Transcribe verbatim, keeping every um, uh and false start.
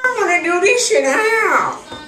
I want to do this in the house.